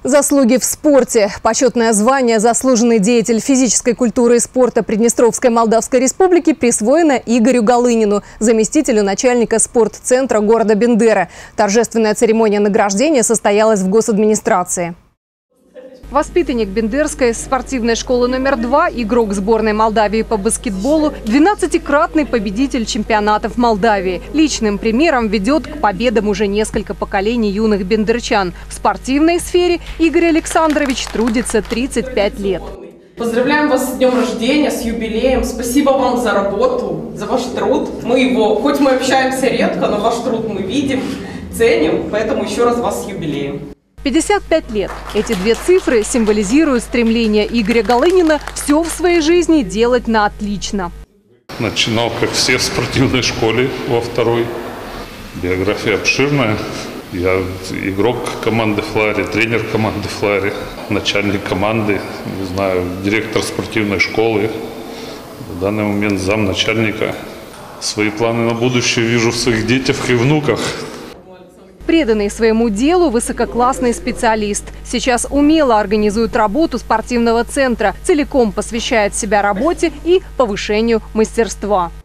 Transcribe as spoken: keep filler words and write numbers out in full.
Заслуги в спорте. Почетное звание «Заслуженный деятель физической культуры и спорта Приднестровской Молдавской Республики» присвоено Игорю Голынину, заместителю начальника спортцентра города Бендера. Торжественная церемония награждения состоялась в госадминистрации. Воспитанник Бендерской спортивной школы номер два, игрок сборной Молдавии по баскетболу, двенадцатикратный победитель чемпионатов Молдавии. Личным примером ведет к победам уже несколько поколений юных бендерчан. В спортивной сфере Игорь Александрович трудится тридцать пять лет. Поздравляем вас с днем рождения, с юбилеем. Спасибо вам за работу, за ваш труд. Мы его, хоть мы общаемся редко, но ваш труд мы видим, ценим, поэтому еще раз вас с юбилеем. пятьдесят пять лет. Эти две цифры символизируют стремление Игоря Голынина все в своей жизни делать на отлично. Начинал, как все, в спортивной школе во второй. Биография обширная. Я игрок команды «Флари», тренер команды «Флари», начальник команды, не знаю, директор спортивной школы. В данный момент замначальника. Свои планы на будущее вижу в своих детях и внуках. Преданный своему делу высококлассный специалист. Сейчас умело организует работу спортивного центра, целиком посвящает себя работе и повышению мастерства.